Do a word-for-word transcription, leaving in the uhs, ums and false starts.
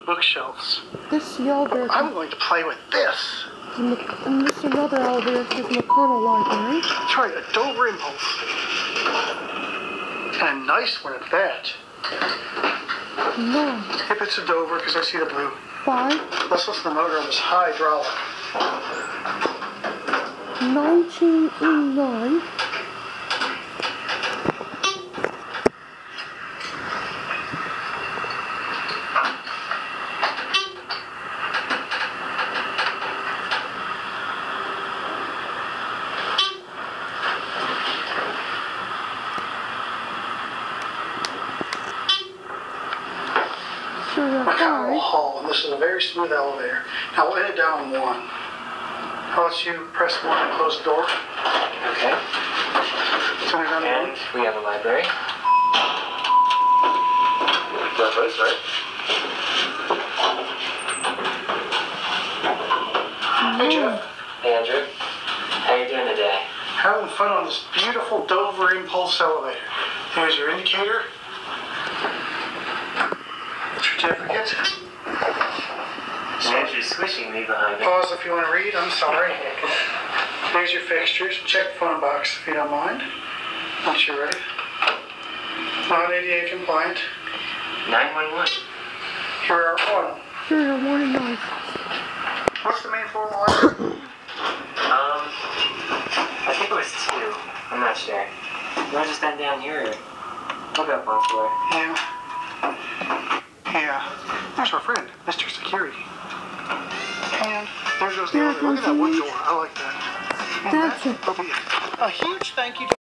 bookshelves. This elevator. I'm going to play with this. And this another elevator says McConnell Library. That's right, a Dover Impulse. And a nice one at that. No. If it's a Dover, because I see the blue. Five. Let's listen to the motor on this hydraulic. nineteen eighty-nine. McConnell Hall, and this is a very smooth elevator. Now we'll end it down on one. I'll let you press one and close the door. Okay. Turn it down to And one. we have a library. That place, right? Hey Jeff, Hey Andrew. How you doing today? having fun on this beautiful Dover Impulse elevator. Here's your indicator. Certificate. Andrew's squishing me behind me. Pause if you want to read, I'm sorry. Here's your fixtures. Check the phone box if you don't mind. Once you're ready. Non A D A compliant. nine one one. Here are one. Here are one and nine. What's the main floor line? Um, I think it was two. I'm not sure. You want to just stand down here or look up one floor? Yeah. Yeah. There's our friend, Mister Security. And there goes the There elevator. Look at that goes wood the- door. I like that. And That's that it. will be it. A huge thank you to